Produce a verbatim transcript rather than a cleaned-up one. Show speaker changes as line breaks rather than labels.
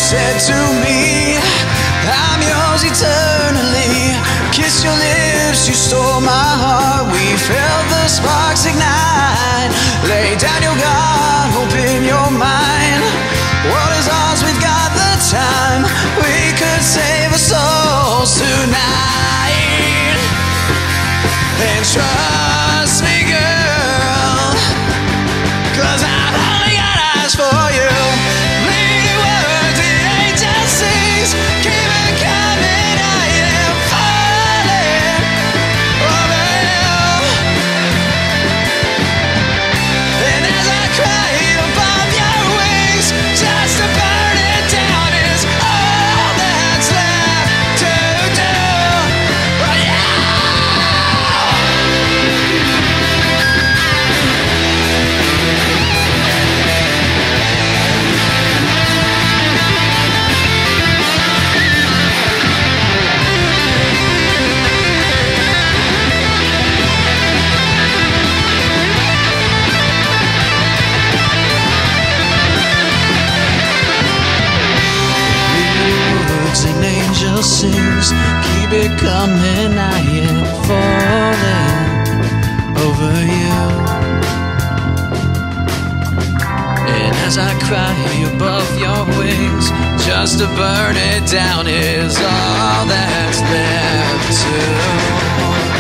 said to me, I'm yours eternally. Kiss your lips, you stole my heart. We felt the sparks ignite. Lay down your guard, open your mind. What is ours? We've got the time. We could save our souls tonight. And trust me, girl, 'cause I've only got eyes for you. Bleeding words, the angel sings. Keep it coming, I am falling over you. And as I cry above your wings, just to burn it down is all that's left to do. Oh yeah. Words an angel sings, keep it coming, I am falling over you. And as I cry above your wings, just to burn it down is all that's left to